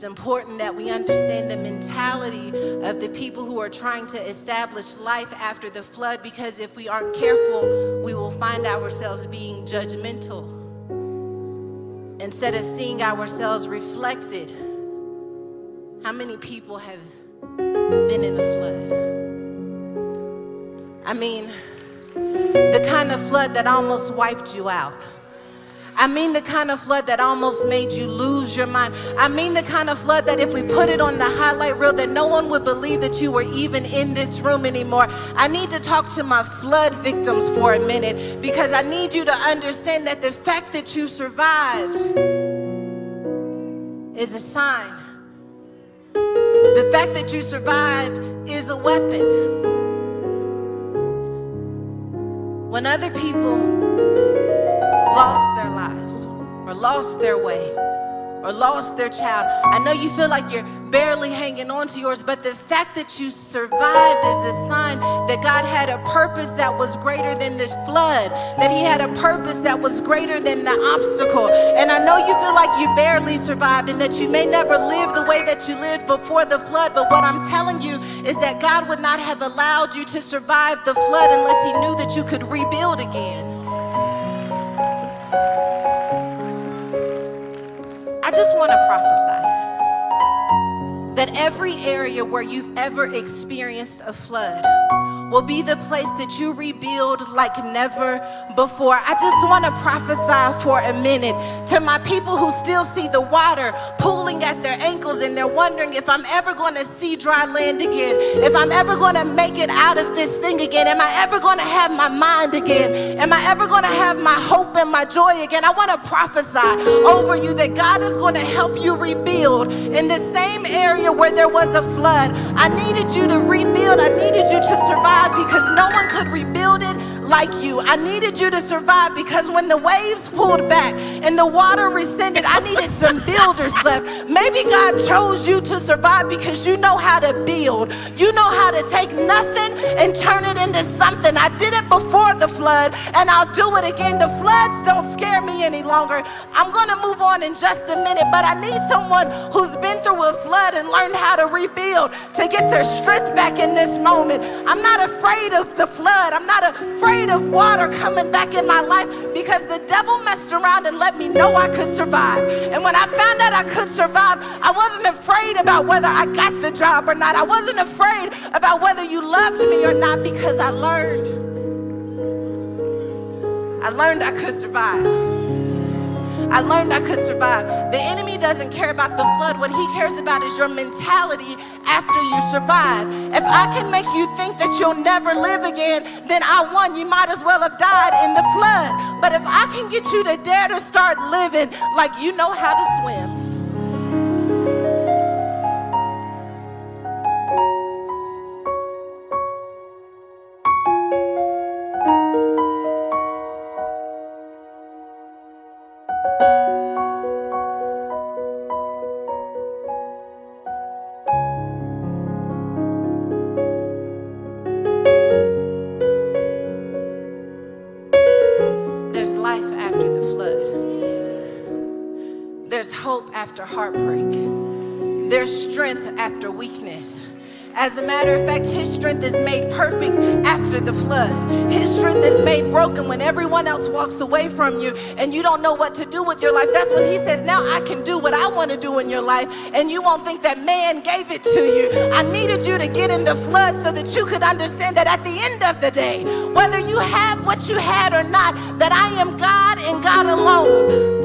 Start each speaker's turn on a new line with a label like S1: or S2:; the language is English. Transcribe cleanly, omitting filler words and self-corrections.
S1: It's important that we understand the mentality of the people who are trying to establish life after the flood, because if we aren't careful, we will find ourselves being judgmental instead of seeing ourselves reflected. How many people have been in a flood? I mean, the kind of flood that almost wiped you out. I mean the kind of flood that almost made you lose your mind. I mean the kind of flood that if we put it on the highlight reel, that no one would believe that you were even in this room anymore. I need to talk to my flood victims for a minute, because I need you to understand that the fact that you survived is a sign. The fact that you survived is a weapon. When other people lost their lives, or lost their way, or lost their child, I know you feel like you're barely hanging on to yours, but the fact that you survived is a sign that God had a purpose that was greater than this flood, that He had a purpose that was greater than the obstacle. And I know you feel like you barely survived and that you may never live the way that you lived before the flood, but what I'm telling you is that God would not have allowed you to survive the flood unless He knew that you could rebuild again. I just want to prophesy that every area where you've ever experienced a flood will be the place that you rebuild like never before. I just want to prophesy for a minute to my people who still see the water pooling at their ankles and they're wondering if I'm ever going to see dry land again, if I'm ever going to make it out of this thing again, am I ever going to have my mind again, am I ever going to have my hope and my joy again. I want to prophesy over you that God is going to help you rebuild in the same area where there was a flood. I needed you to rebuild. I needed you to survive, because no one could rebuild it like you. I needed you to survive because when the waves pulled back and the water rescinded, I needed some builders left. Maybe God chose you to survive because you know how to build. You know how to take nothing and turn it into something. I did it before the flood and I'll do it again. The floods don't scare me any longer. I'm going to move on in just a minute, but I need someone who's been through a flood and learned how to rebuild, to get their strength back in this moment. I'm not afraid of the flood. I'm not afraid of water coming back in my life, because the devil messed around and let me know I could survive. And when I found out I could survive, I wasn't afraid about whether I got the job or not. I wasn't afraid about whether you loved me or not, because I learned I could survive. I learned I could survive. The enemy doesn't care about the flood. What he cares about is your mentality after you survive. If I can make you think that you'll never live again, then I won. You might as well have died in the flood. But if I can get you to dare to start living like you know how to swim, after heartbreak. There's strength after weakness. As a matter of fact, His strength is made perfect after the flood. His strength is made broken when everyone else walks away from you and you don't know what to do with your life. That's when He says, now I can do what I want to do in your life, and you won't think that man gave it to you. I needed you to get in the flood so that you could understand that at the end of the day, whether you have what you had or not, that I am God and God alone.